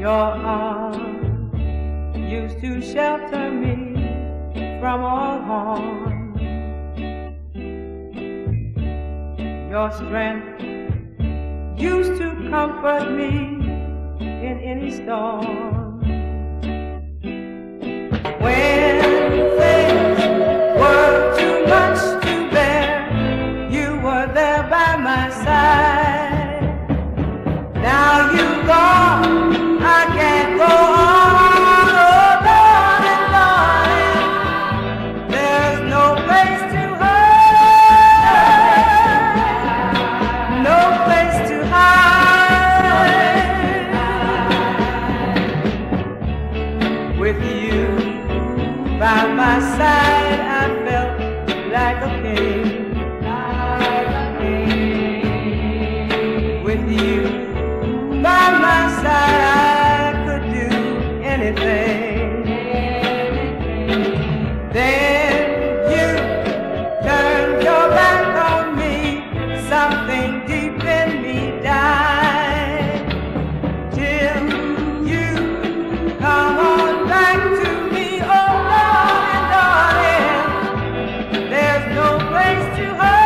Your arms used to shelter me from all harm. Your strength used to comfort me in any storm. When things were too much to bear, you were there by my side. Now you've gone, I can't go on. Oh, darling, darling, there's no place to hide, no place to hide. With you by my side, I felt like a king, like a king. With you by my side, I could do anything. Then you turned your back on me, something deep in me died. Till you come on back to me, oh darling, darling, there's no place to hide.